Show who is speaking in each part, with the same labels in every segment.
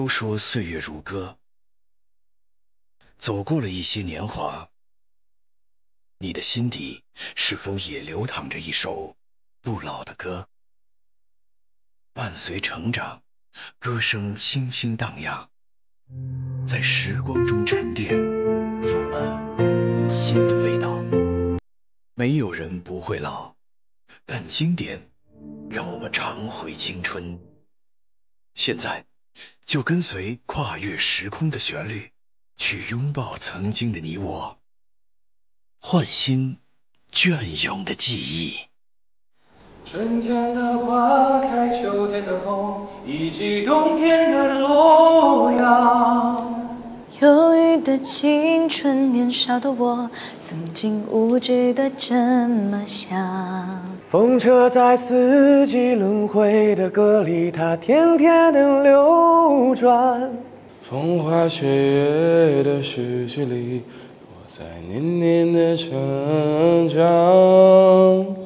Speaker 1: 都说岁月如歌，走过了一些年华，你的心底是否也流淌着一首不老的歌？伴随成长，歌声轻轻荡漾，在时光中沉淀，有了新的味道。没有人不会老，但经典让我们常回青春。现在就跟随跨越时空的旋律，去拥抱曾经的你我，唤醒隽永的记忆。
Speaker 2: 春天的花开，秋天的风，以及冬天的洛阳。
Speaker 3: 忧郁的青春，年少的我，曾经无知的这么想。
Speaker 2: 风车在四季轮回的歌里，它甜甜的流转。风花雪月的诗句里，我在年年的成长。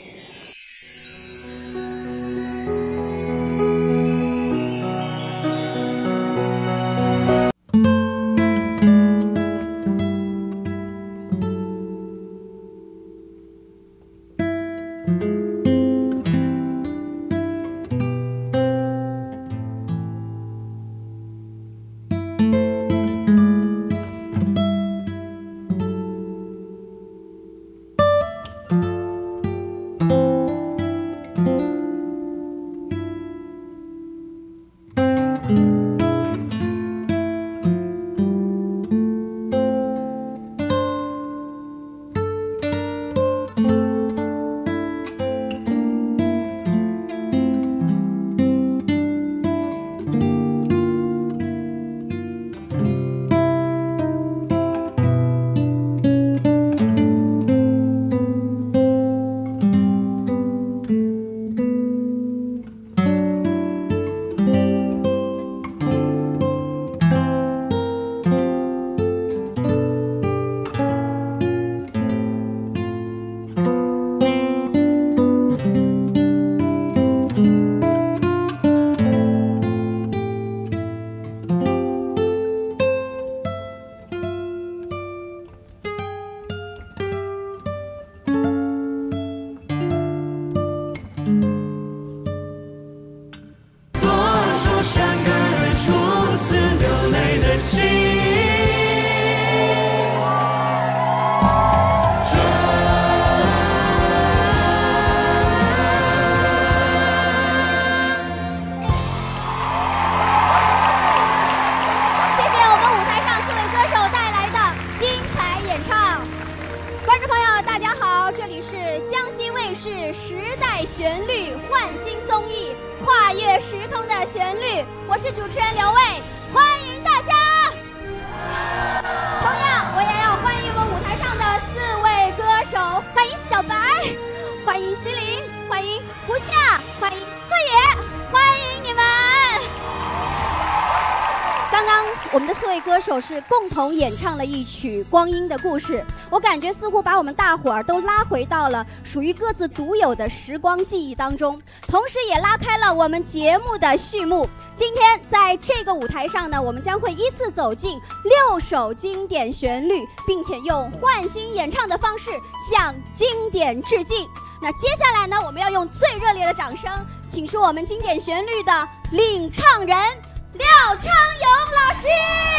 Speaker 4: 是共同演唱了一曲《光阴的故事》，我感觉似乎把我们大伙儿都拉回到了属于各自独有的时光记忆当中，同时也拉开了我们节目的序幕。今天在这个舞台上呢，我们将会依次走进6首经典旋律，并且用换新演唱的方式向经典致敬。那接下来呢，我们要用最热烈的掌声，请出我们经典旋律的领唱人廖昌永老师。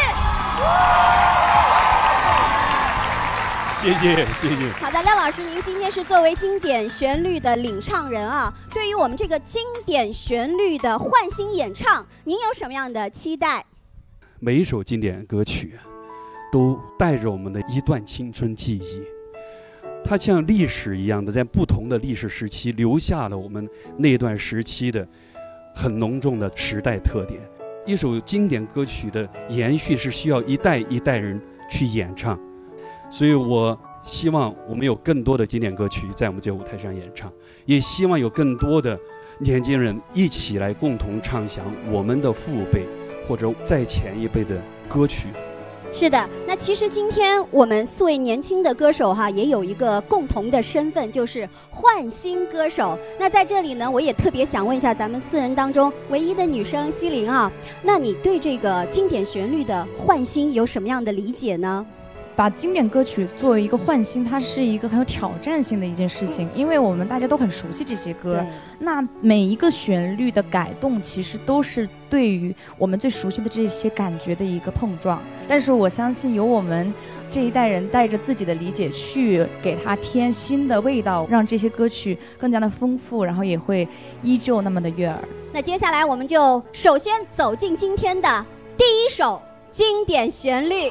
Speaker 5: 谢谢。
Speaker 4: 好的，廖老师，您今天是作为经典旋律的领唱人啊，对于我们这个经典旋律的换新演唱，您有什么样的期待？
Speaker 5: 每一首经典歌曲都带着我们的一段青春记忆，它像历史一样的，在不同的历史时期留下了我们那段时期的很浓重的时代特点。一首经典歌曲的延续是需要一代一代人去演唱，所以我希望我们有更多的经典歌曲在我们这个舞台上演唱，也希望有更多的年轻人一起来共同唱响我们的父辈或者再前一辈的歌曲，
Speaker 4: 是的，那其实今天我们4位年轻的歌手哈，也有一个共同的身份，就是换新歌手。那在这里呢，我也特别想问一下咱们4人当中唯一的女生希伶啊，那你对这个经典旋律的换新有什么样的理解呢？
Speaker 6: 把经典歌曲作为一个换新，它是一个很有挑战性的一件事情，因为我们大家都很熟悉这些歌，那每一个旋律的改动其实都是对于我们最熟悉的这些感觉的一个碰撞。但是我相信有我们这一代人带着自己的理解去给它添新的味道，让这些歌曲更加的丰富，然后也会依旧那么的悦耳。
Speaker 4: 那接下来我们就首先走进今天的第一首经典旋律。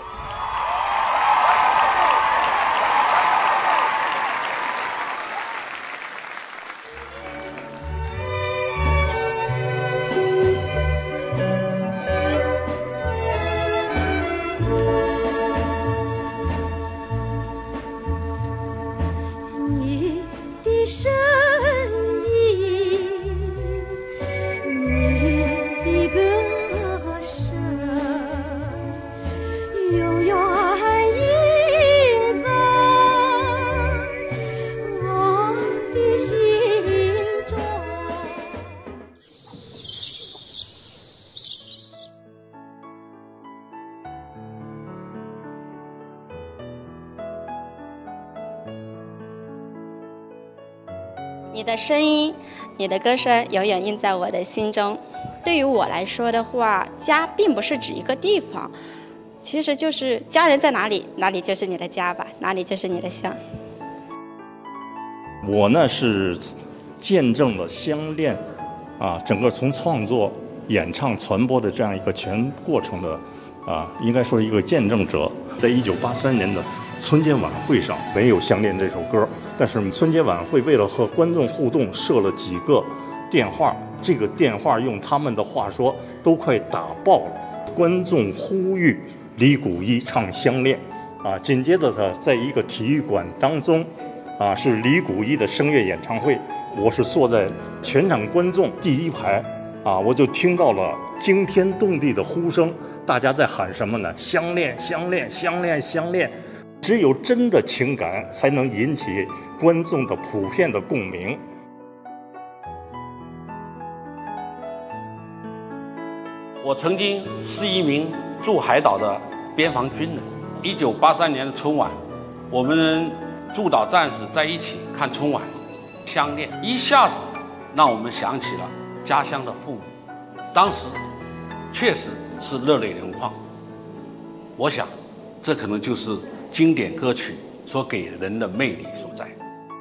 Speaker 7: 你的声音，你的歌声永远印在我的心中。对于我来说的话，家并不是指一个地方，其实就是家人在哪里，哪里就是你的家吧，哪里就是你的乡。
Speaker 8: 我呢是见证了相恋整个从创作、演唱、传播的这样一个全过程的应该说一个见证者。在1983年的春节晚会上没有《相恋》这首歌，但是我们春节晚会为了和观众互动，设了几个电话，这个电话用他们的话说都快打爆了。观众呼吁李谷一唱《相恋》紧接着他在一个体育馆当中是李谷一的声乐演唱会，我是坐在全场观众第一排我就听到了惊天动地的呼声，大家在喊什么呢？相恋，相恋，相恋，相恋。只有真的情感才能引起观众的普遍的共鸣。
Speaker 9: 我曾经是一名驻海岛的边防军人。1983年的春晚，我们驻岛战士在一起看春晚，相恋一下子让我们想起了家乡的父母，当时确实是热泪盈眶。我想，这可能就是经典歌曲所给人的魅力所在。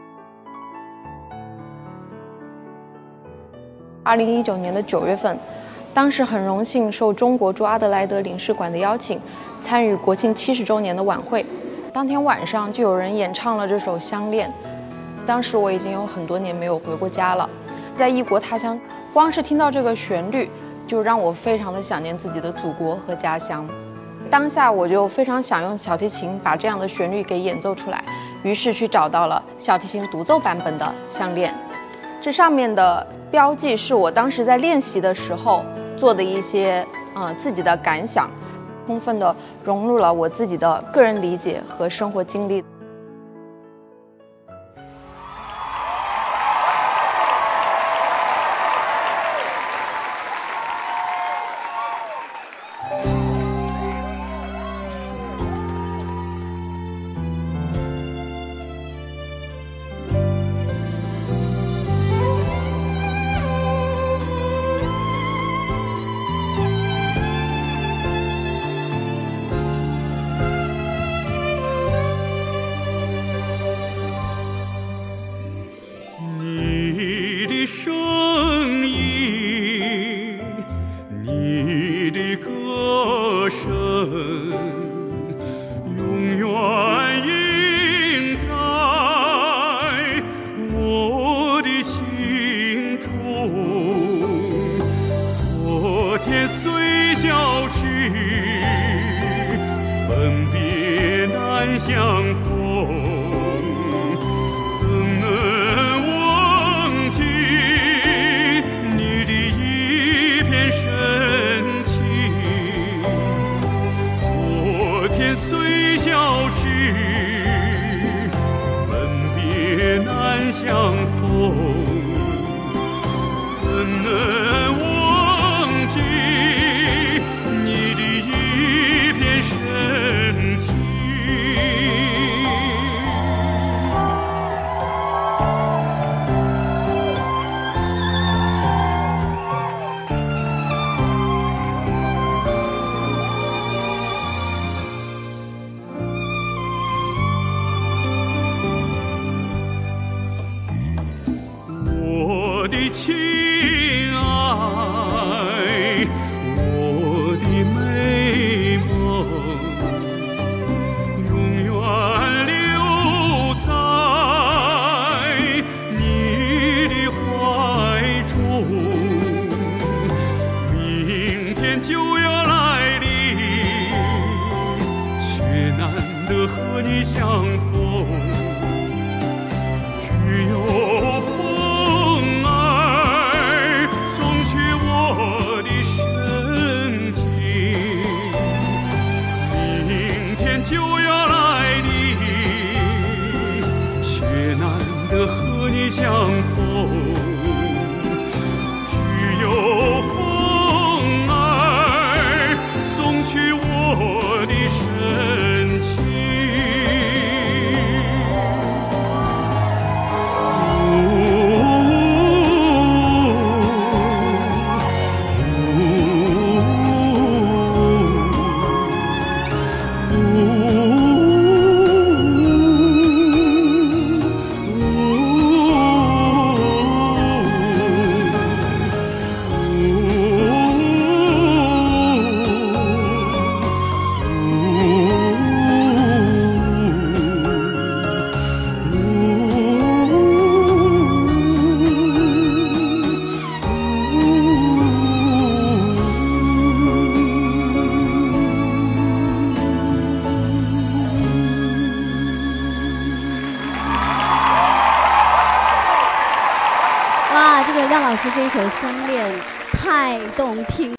Speaker 10: 2019年的9月份，当时很荣幸受中国驻阿德莱德领事馆的邀请，参与国庆70周年的晚会。当天晚上就有人演唱了这首《相恋》。当时我已经有很多年没有回过家了，在异国他乡，光是听到这个旋律，就让我非常的想念自己的祖国和家乡。当下我就非常想用小提琴把这样的旋律给演奏出来，于是去找到了小提琴独奏版本的《相恋》。这上面的标记是我当时在练习的时候做的一些自己的感想，充分的融入了我自己的个人理解和生活经历。
Speaker 11: 年虽消逝，分别难相逢，怎能忘记你的一片深情？我的亲爱，我的美梦，永远留在你的怀中。明天就要来临，却难得和你相逢，只有风儿送去我的深情。明天就要来临，却难得和你相逢，只有风儿送去我的深情。
Speaker 4: 哇，这个亮老师这一首《相恋》太动听。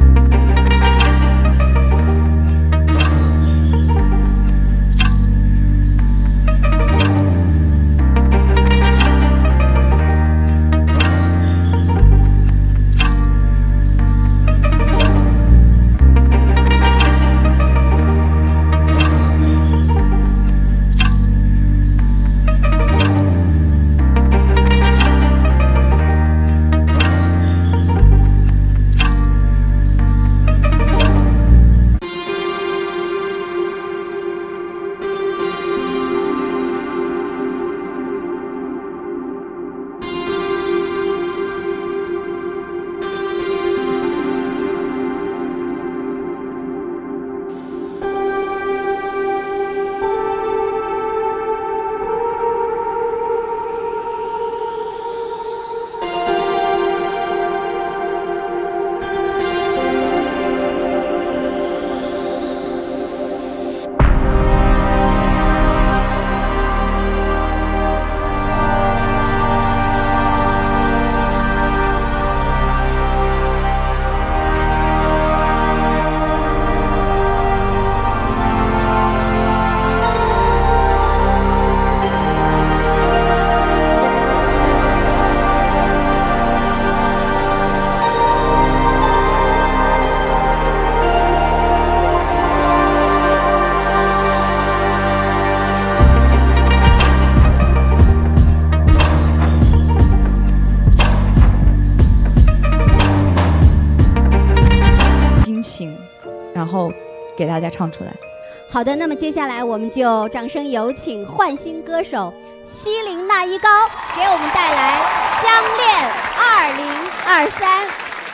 Speaker 6: 然后给大家唱出来。
Speaker 4: 好的，那么接下来我们就掌声有请焕新歌手西林娜依高给我们带来《相恋2023》。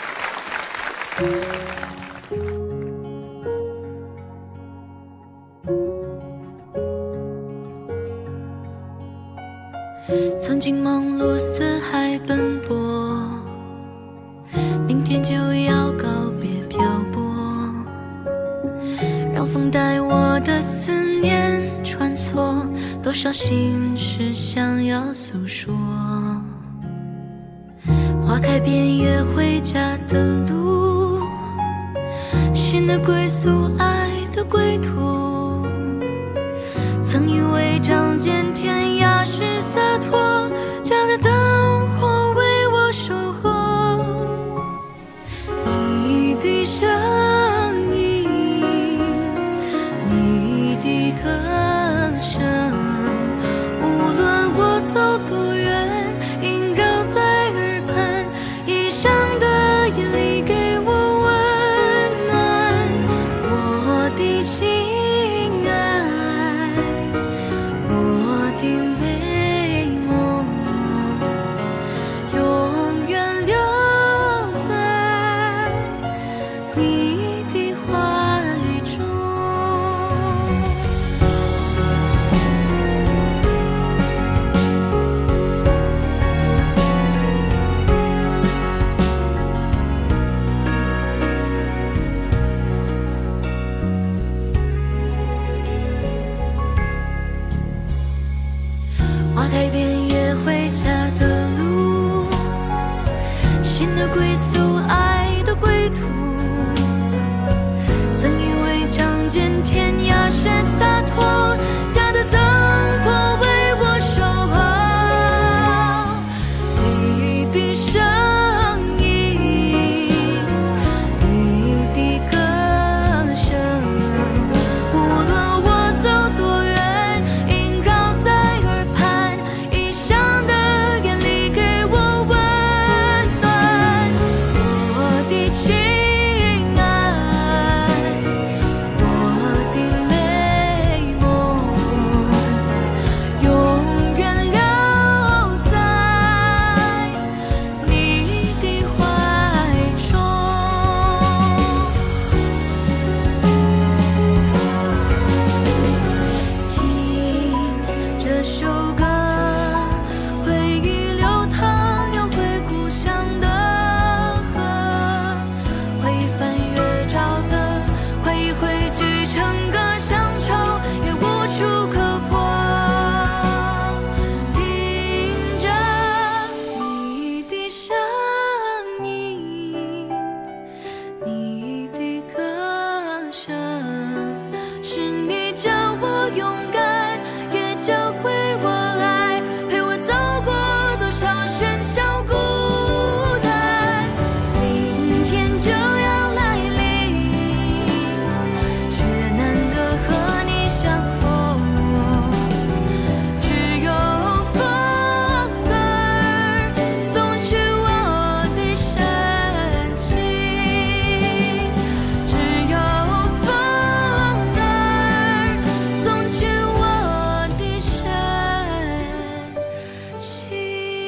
Speaker 12: 曾经忙碌四海奔波，明天就要告别漂泊，让风带我的思念穿梭，多少心事想要诉说。花开遍月回家的路，心的归宿，爱的归途。 洒脱，家的灯火为我守候，你的声音，你的歌声，无论我走多远，萦绕在耳畔，异乡的夜里给我温暖，我的亲爱，我的美梦，永远留在你的怀中。花开遍野回家的路，心的归宿，爱的归途。曾以为仗剑天涯是洒脱，家的灯火为我守候。你的声音，你的歌声，无论我走多远，萦绕在耳畔，异乡的夜里给我温暖，我的亲爱，我的美梦，永远留在你的怀中。听这首歌，回忆流淌，又回故乡的河，回忆翻越沼泽，回忆汇聚成歌，乡愁也无处可破。听着你的声音，你的歌声，是你教我勇敢，也教会我爱，陪我走过多少喧嚣孤单。明天就要来临，却难得和你相逢，只有风儿送去我的深情，只有风儿送去我的深情。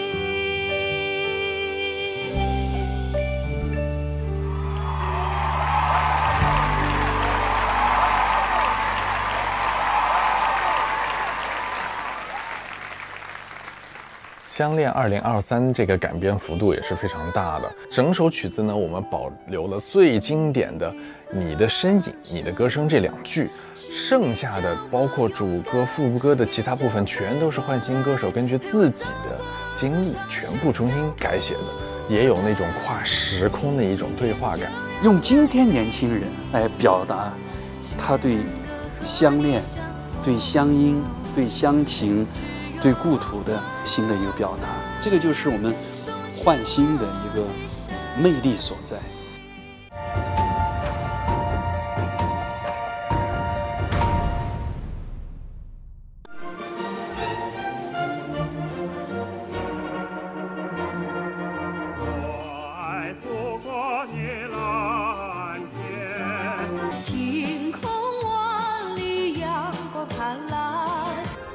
Speaker 2: 相恋2023这个改编幅度也是非常大的，整首曲子呢，我们保留了最经典的“你的身影，你的歌声”这2句，剩下的包括主歌、副歌的其他部分，全都是焕新歌手根据自己的经历全部重新改写的，也有那种跨时空的一种对话感。
Speaker 5: 用今天年轻人来表达他对相恋、对乡音、对乡情、对故土的新的一个表达，这个就是我们焕新的一个魅力所在。
Speaker 12: 晴空万里，阳光灿烂。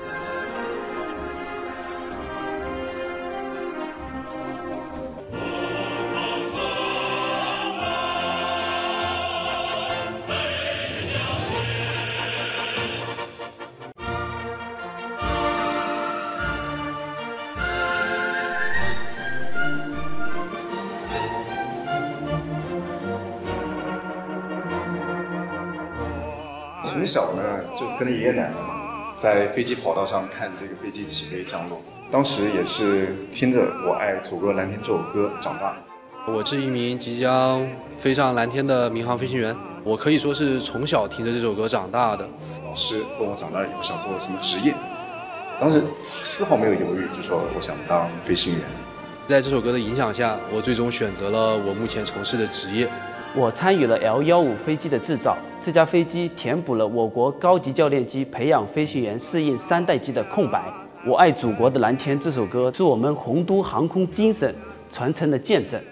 Speaker 13: 从小呢，就是跟着爷爷奶奶嘛，在飞机跑道上看这个飞机起飞降落。当时也是听着《我爱祖国蓝天》这首歌长大。
Speaker 14: 我是一名即将飞上蓝天的民航飞行员，我可以说是从小听着这首歌长大的。
Speaker 13: 老师问我长大以后想做什么职业， 当时丝毫没有犹豫，就说我想当飞行员。
Speaker 14: 在这首歌的影响下，我最终选择了我目前从事的职业。
Speaker 15: 我参与了 L-15飞机的制造，这架飞机填补了我国高级教练机培养飞行员适应3代机的空白。我爱祖国的蓝天这首歌是我们洪都航空精神传承的见证。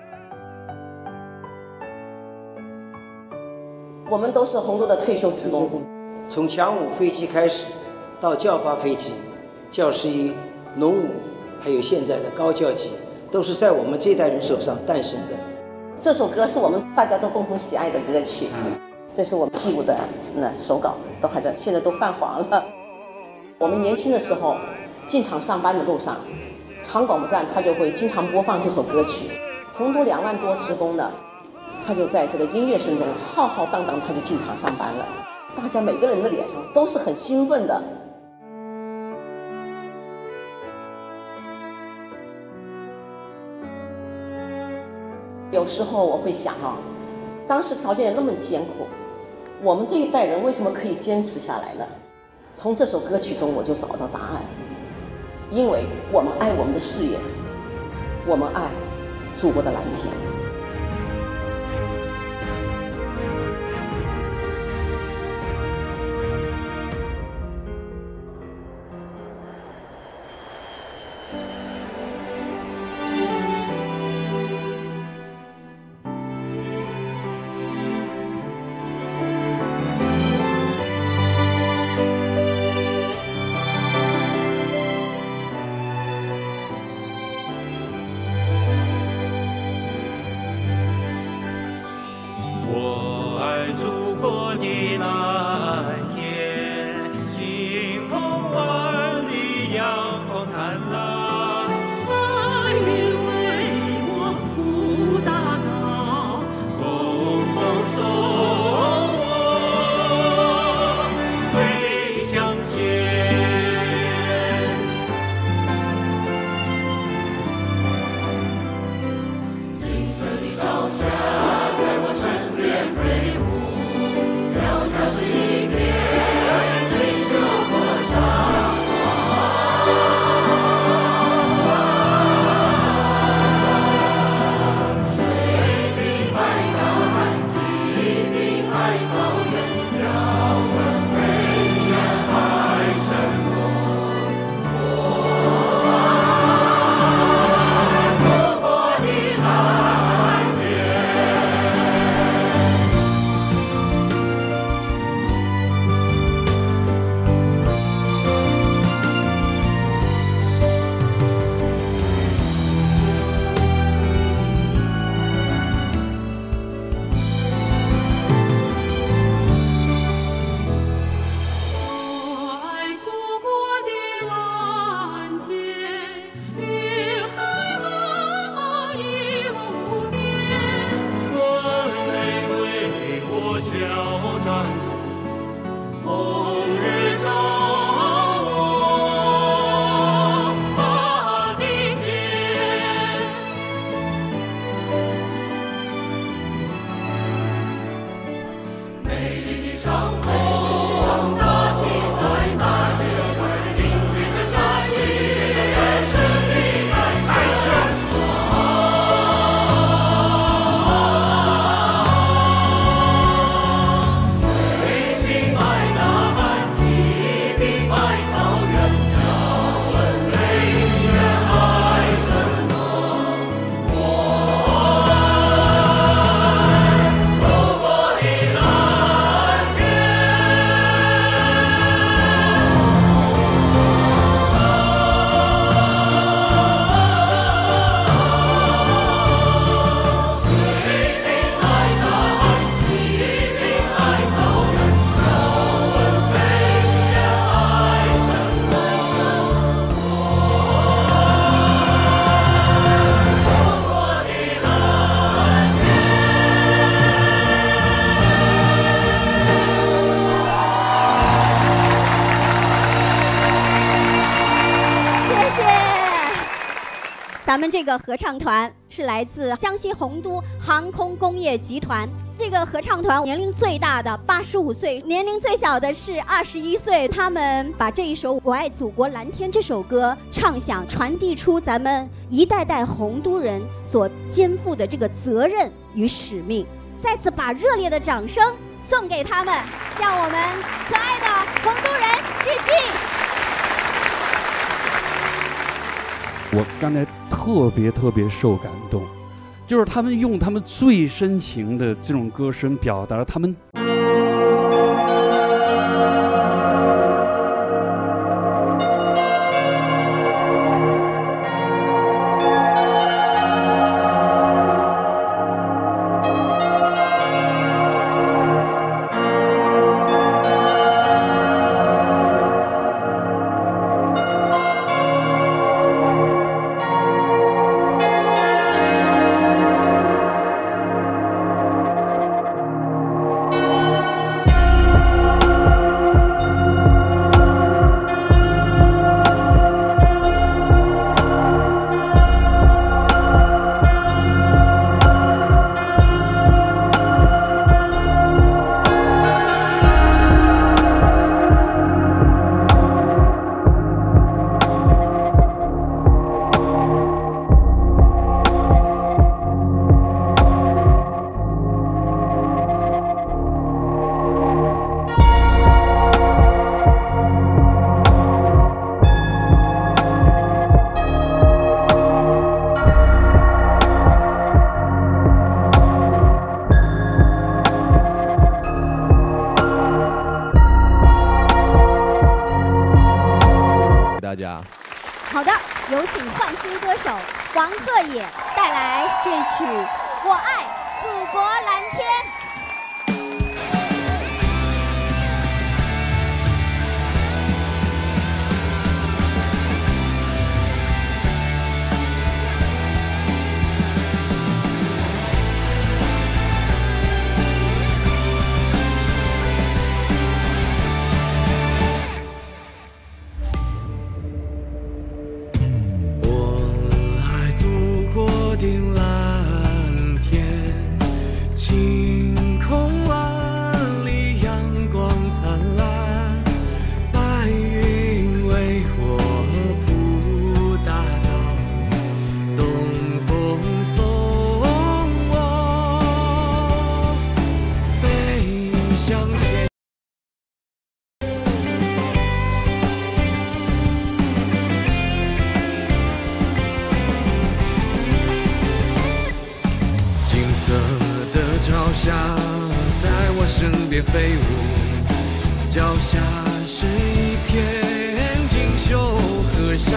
Speaker 16: 我们都是洪都的退休职工，
Speaker 17: 从强5飞机开始，到教8飞机、教11、农5，还有现在的高教机，都是在我们这一代人手上诞生的。
Speaker 16: 这首歌是我们大家都共同喜爱的歌曲，这是我们G5的手稿，都还在，现在都泛黄了。我们年轻的时候，进厂上班的路上，厂广播站他就会经常播放这首歌曲。洪都2万多职工呢，他就在这个音乐声中浩浩荡荡，他就进厂上班了。大家每个人的脸上都是很兴奋的。有时候我会想当时条件那么艰苦，我们这一代人为什么可以坚持下来呢？从这首歌曲中我就找到答案，因为我们爱我们的事业，我们爱祖国的蓝天。
Speaker 4: 咱们这个合唱团是来自江西洪都航空工业集团， 这个合唱团年龄最大的85岁，年龄最小的是21岁。他们把这一首《我爱祖国蓝天》这首歌唱响，传递出咱们一代代洪都人所肩负的这个责任与使命。再次把热烈的掌声送给他们，向我们可爱的洪都人致敬。
Speaker 5: 我刚才特别受感动，就是他们用他们最深情的这种歌声表达了他们。
Speaker 4: 好的，有请换新歌手王鹤野带来这曲《我爱祖国蓝天》。
Speaker 2: 在我身边飞舞，脚下是一片锦绣河山。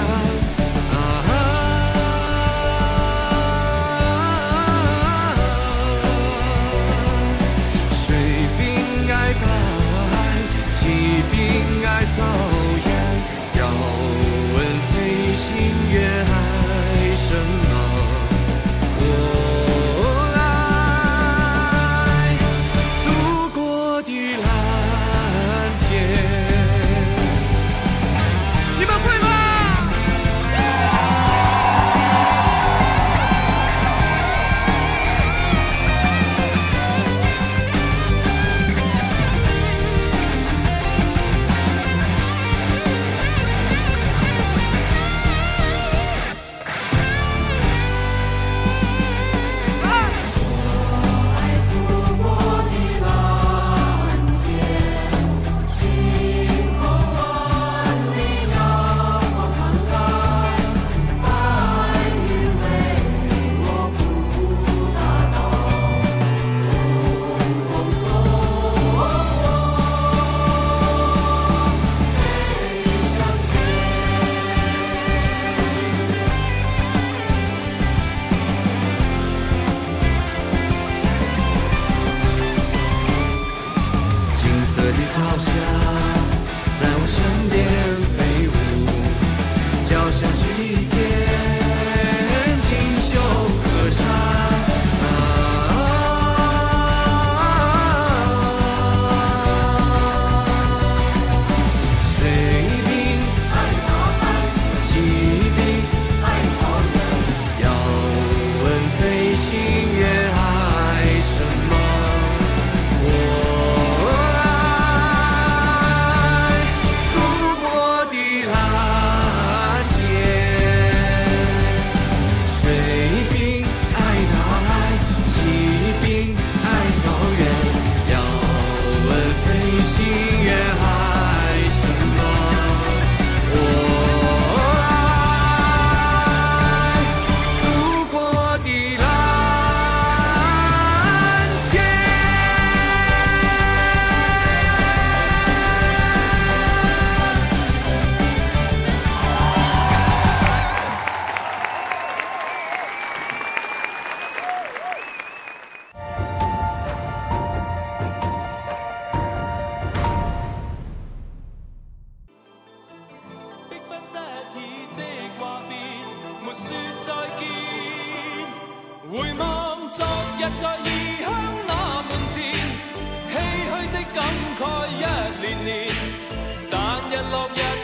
Speaker 2: 水滨爱大海，气滨爱草原。要问飞行员爱什么？朝霞在我身边飞舞，脚下是一片锦绣河山。水滨爱大海，气滨爱草原。要问飞行员爱什么？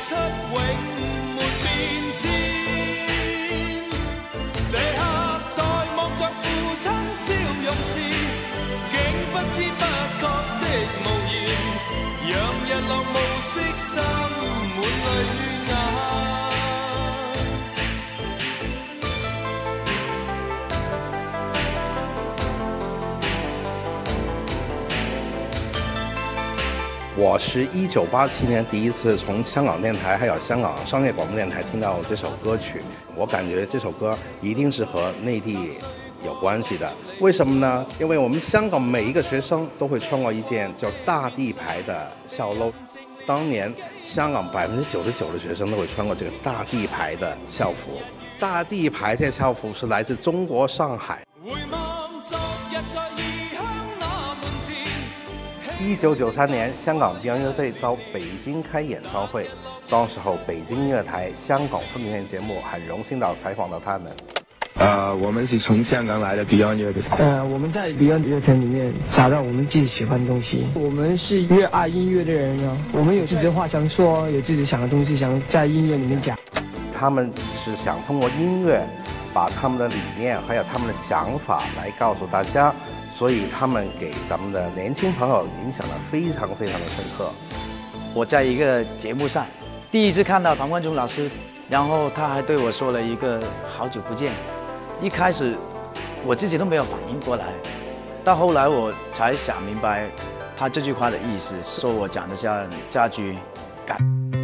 Speaker 11: 出永沒變遷。這刻在望着父親笑容時，竟不知不覺的無言，讓日落暮色滲滿淚眼。
Speaker 18: 我是1987年第一次从香港电台还有香港商业广播电台听到这首歌曲，我感觉这首歌一定是和内地有关系的。为什么呢？因为我们香港每一个学生都会穿过一件叫大地牌的校褸，当年香港99%的学生都会穿过这个大地牌的校服。大地牌这校服是来自中国上海。1993年，香港 Beyond 乐队到北京开演唱会，当时候北京音乐台香港分店节目很荣幸到采访到他们。
Speaker 19: 我们是从香港来的 Beyond 乐队。
Speaker 20: 我们在 Beyond 乐团里面找到我们自己喜欢的东西。我们是越爱音乐的人啊，我们有自己的话想说，有自己想的东西想在音乐里面讲。
Speaker 18: 他们是想通过音乐，把他们的理念还有他们的想法来告诉大家。所以他们给咱们的年轻朋友影响了非常非常的深刻。
Speaker 21: 我在一个节目上第一次看到唐冠中老师，然后他还对我说了一个好久不见。一开始我自己都没有反应过来，到后来我才想明白他这句话的意思，说我讲得像家居感。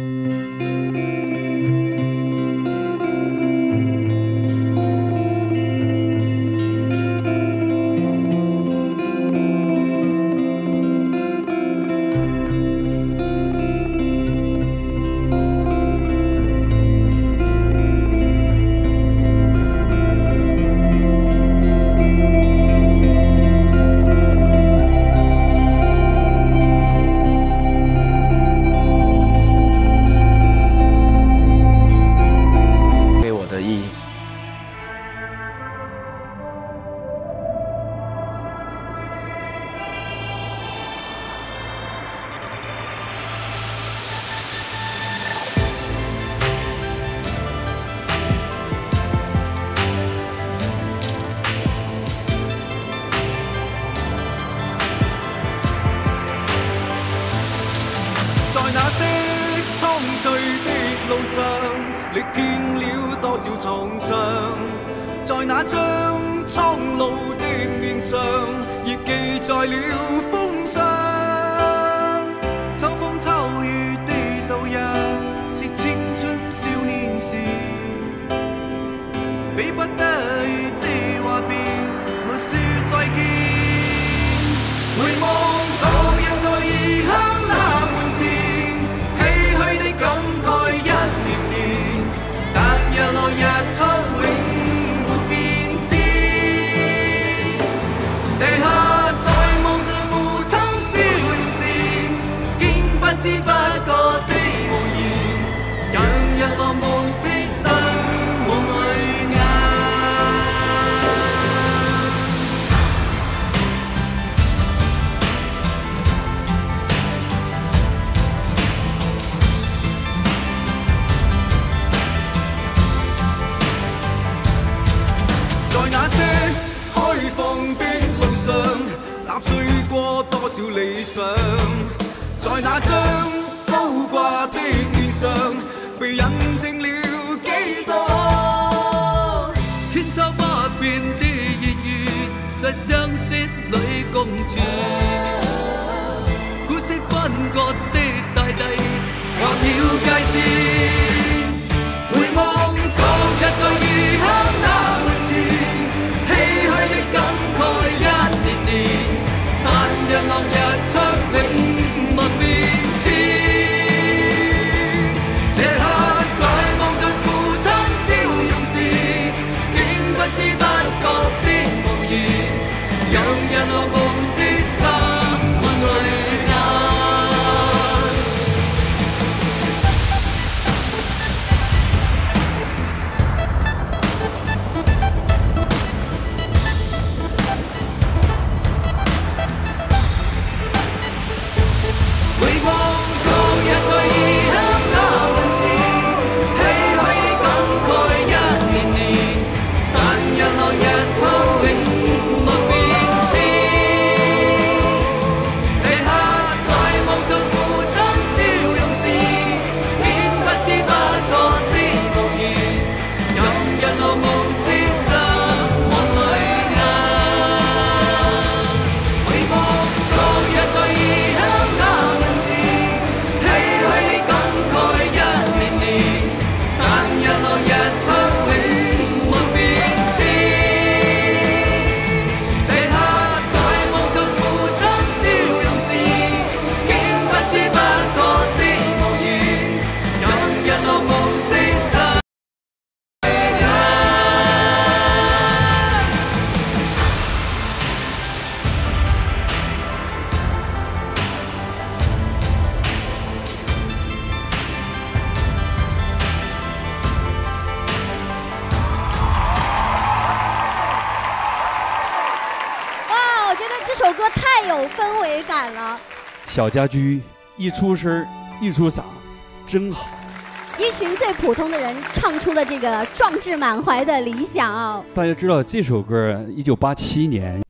Speaker 11: 歷經了多少創傷，在那張蒼老的面上，亦記載了風霜。秋風秋雨的度日，是青春少年時，比不得已的話別，沒說再見。回望昨日在異鄉那門前，唏噓的感慨一年年，但日落日出永沒變遷。這刻在望着父親笑容時，竟不知不覺的無言，讓日落暮色滲滿淚眼。在那些開放的路上，納粹過多少理想，在那張高掛的面上，被印證了幾多。千秋不變的熱月，在相識裏共存，古色分割的大地，劃了界線。回望昨日在異鄉那門前，唏噓的感慨一年年，但日落日出永沒變遷。這刻在望着父親笑容時，竟不知不覺的無言，讓日落暮色滲滿淚眼。
Speaker 4: 美感了。
Speaker 5: 小家驹一出声一出嗓，真好。
Speaker 4: 一群最普通的人唱出了这个壮志满怀的理想啊！
Speaker 5: 大家知道这首歌1987年。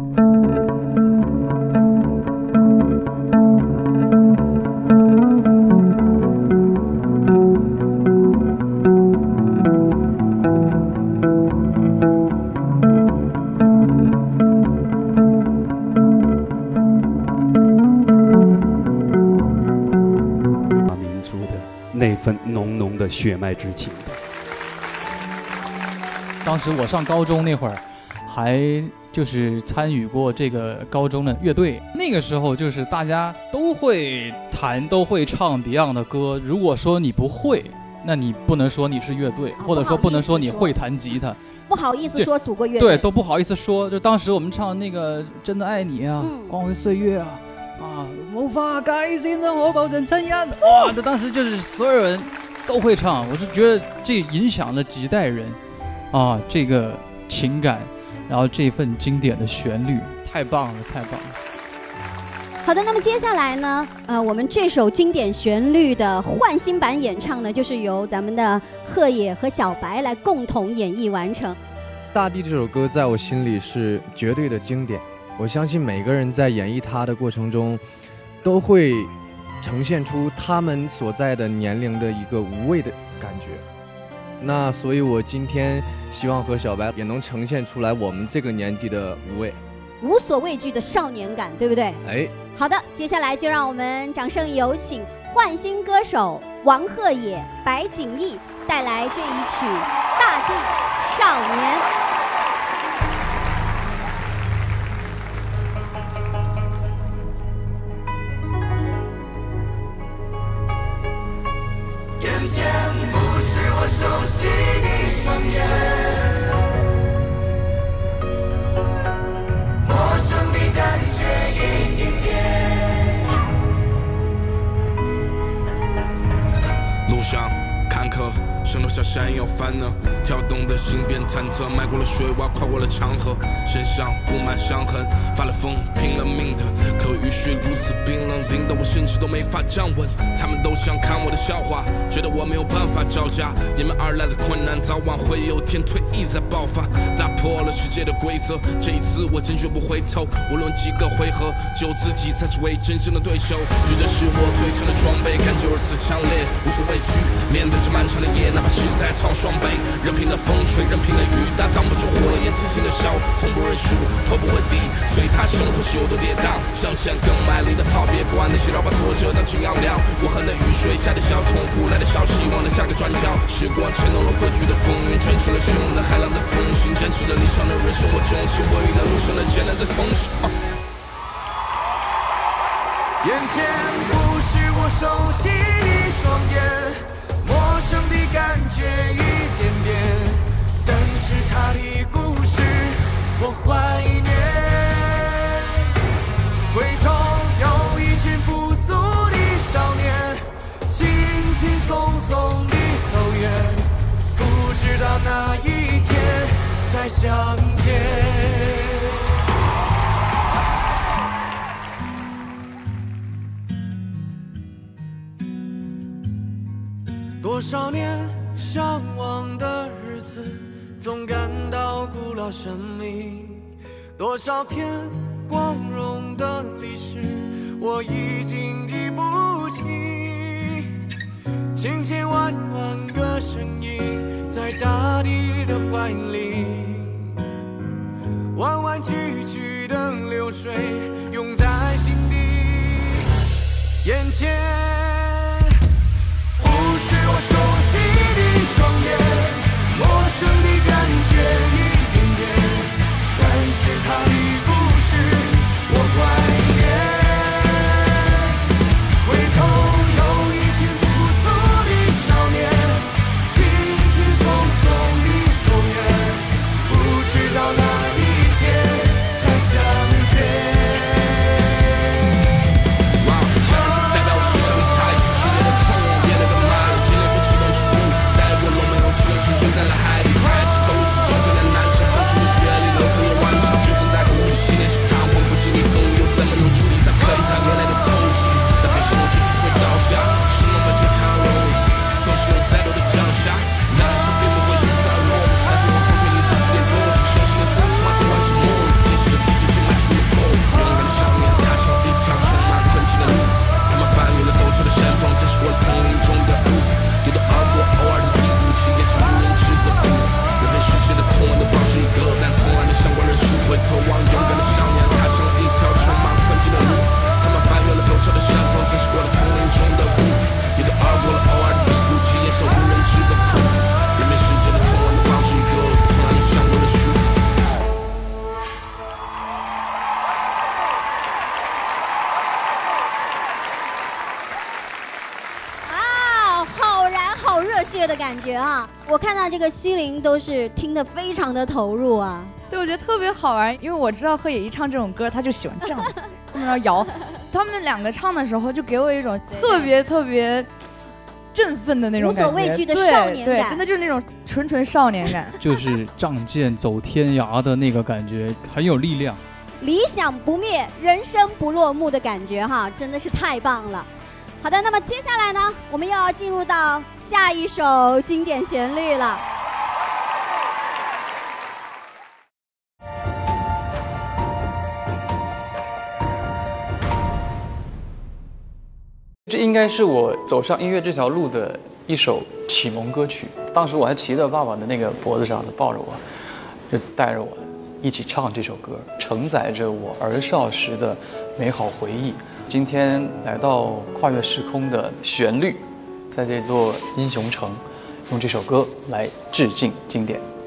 Speaker 5: 那份浓浓的血脉之情。
Speaker 1: 当时我上高中那会儿，还就是参与过这个高中的乐队。那个时候就是大家都会弹、都会唱 Beyond 的歌。如果说你不会，那你不能说你是乐队，或者说不能说你会弹吉他。
Speaker 4: 不好意思说组过乐队。
Speaker 1: 对，都不好意思说。就当时我们唱那个《真的爱你》啊，光辉岁月啊。无法改写生活保证陈阳，哇！这当时就是所有人都会唱，我是觉得这影响了几代人，啊，这个情感，然后这份经典的旋律，太棒了，太棒了。
Speaker 4: 好的，那么接下来呢，我们这首经典旋律的换新版演唱呢，就是由咱们的鹤野和小白来共同演绎完成。
Speaker 22: 大地这首歌在我心里是绝对的经典。我相信每个人在演绎它的过程中，都会呈现出他们所在的年龄的一个无畏的感觉。那所以我今天希望和小白也能呈现出来我们这个年纪的无畏，
Speaker 4: 无所畏惧的少年感，对不对？
Speaker 22: 哎，
Speaker 4: 好的，接下来就让我们掌声有请换新歌手王鹤野、白景逸带来这一曲《大地少年》。
Speaker 11: 眼前不是我熟悉的双眼，陌生的感觉一点点。
Speaker 23: 路上坎坷，升楼下山要翻呢，跳动的心变忐忑，迈过了水洼，跨过了长河，身上布满伤痕，发了疯，拼了命的，可雨水如此冰冷，淋得我甚至都没法站稳。他们都想看我的笑话，觉得我没有办法招架，迎面而来的困难，早晚会有天退役再爆发，打破了世界的规则。这一次我坚决不回头，无论几个回合，只有自己才是唯一真正的对手。举着是我最强的装备，感觉如此强烈，无所畏惧，面对这漫长的夜，哪怕是在烫双倍，任凭的风吹，任凭的雨打，挡不住火焰，自信的笑，从不认输，头不会低，随他生活是有多跌宕，向前更卖力的跑，别管那些绕把挫折当成养料。我恨的雨水下的小痛苦，来的小希望的下个转角，时光牵动了过去的风云，卷起了汹涌的海浪的风行，坚持着理想的人生，我钟情我与那路上的艰难在同时。
Speaker 11: 眼前不是我熟悉的双眼，陌生的感觉一点点，但是他的故事我怀念。回头有一群朴素的少年，轻轻松松地走远，不知道哪一天再相见。多少年向往的日子，总感到古老神秘。多少篇光荣的历史，我已经记不清。千千万万个声音，在大地的怀里，弯弯曲曲的流水，涌在心底。眼前不是我熟悉的双眼，陌生的感觉一点点，但是他的故事我怀念。回头有一群朴素的少年，轻轻松松地走远，不知道哪一天再相见。
Speaker 23: 代表我世上的
Speaker 4: 血的感觉啊！我看到这个西林都是听得非常的投入啊。
Speaker 6: 对，我觉得特别好玩，因为我知道贺野一唱这种歌，他就喜欢这样子，这么着摇。他们两个唱的时候，就给我一种特别振奋的那种感觉，
Speaker 4: 无所畏惧的少年感，
Speaker 6: 对，真的就是那种纯少年感，
Speaker 1: 就是仗剑走天涯的那个感觉，很有力量。
Speaker 4: 理想不灭，人生不落幕的感觉哈，真的是太棒了。好的，那么接下来呢，我们又要进入到下一首经典旋律了。
Speaker 3: 这应该是我走上音乐这条路的一首启蒙歌曲。当时我还骑在爸爸的那个脖子上，他抱着我，就带着我一起唱这首歌，承载着我儿少时的美好回忆。今天来到跨越时空的旋律，在这座英雄城，用这首歌来致敬经典。